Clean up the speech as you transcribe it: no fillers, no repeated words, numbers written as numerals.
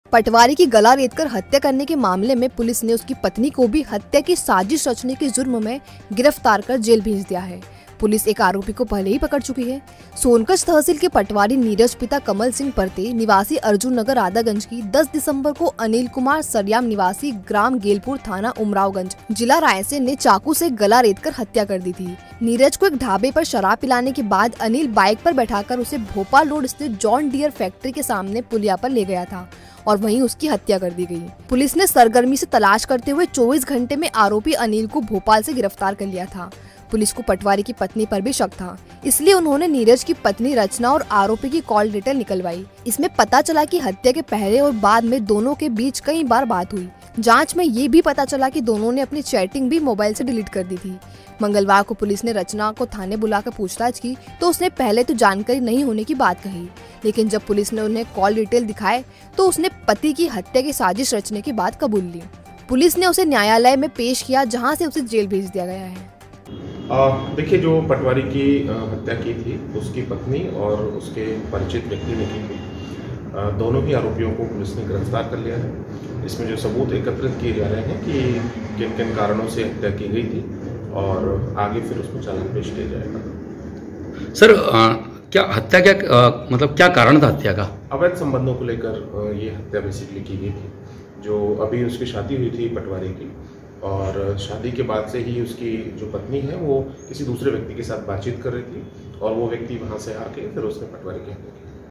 पटवारी की गला रेतकर हत्या करने के मामले में पुलिस ने उसकी पत्नी को भी हत्या की साजिश रचने के जुर्म में गिरफ्तार कर जेल भेज दिया है। पुलिस एक आरोपी को पहले ही पकड़ चुकी है। सोनकच्छ तहसील के पटवारी नीरज पिता कमल सिंह परते निवासी अर्जुन नगर आदागंज की 10 दिसंबर को अनिल कुमार सरयाम निवासी ग्राम गेलपुर थाना उमरावगंज जिला रायसेन ने चाकू से गला रेतकर हत्या कर दी थी। नीरज को एक ढाबे पर शराब पिलाने के बाद अनिल बाइक पर बैठाकर उसे भोपाल रोड स्थित जॉन डियर फैक्ट्री के सामने पुलिया पर ले गया था और वहीं उसकी हत्या कर दी गई। पुलिस ने सरगर्मी से तलाश करते हुए 24 घंटे में आरोपी अनिल को भोपाल से गिरफ्तार कर लिया था। पुलिस को पटवारी की पत्नी पर भी शक था, इसलिए उन्होंने नीरज की पत्नी रचना और आरोपी की कॉल डिटेल निकलवाई। इसमें पता चला कि हत्या के पहले और बाद में दोनों के बीच कई बार बात हुई। जांच में ये भी पता चला कि दोनों ने अपनी चैटिंग भी मोबाइल से डिलीट कर दी थी। मंगलवार को पुलिस ने रचना को थाने बुलाकर पूछताछ की तो उसने पहले तो जानकारी नहीं होने की बात कही, लेकिन जब पुलिस ने उन्हें कॉल डिटेल दिखाए तो उसने पति की हत्या की साजिश रचने की बात कबूल ली। पुलिस ने उसे न्यायालय में पेश किया, जहां से उसे जेल भेज दिया गया है। देखिए, जो पटवारी की हत्या की थी उसकी पत्नी और उसके परिचित व्यक्ति ने की थी। दोनों ही आरोपियों को पुलिस ने गिरफ्तार कर लिया है। इसमें जो सबूत एकत्रित किए जा रहे हैं कि किन किन कारणों से हत्या की गई थी और आगे फिर उसको चालान पेश किया जाएगा। सर, क्या हत्या मतलब क्या कारण था हत्या का? अवैध संबंधों को लेकर ये हत्या बेसिकली की गई थी। जो अभी उसकी शादी हुई थी पटवारी की, और शादी के बाद से ही उसकी जो पत्नी है वो किसी दूसरे व्यक्ति के साथ बातचीत कर रही थी और वो व्यक्ति वहाँ से आके फिर उसने पटवारी की हत्या की।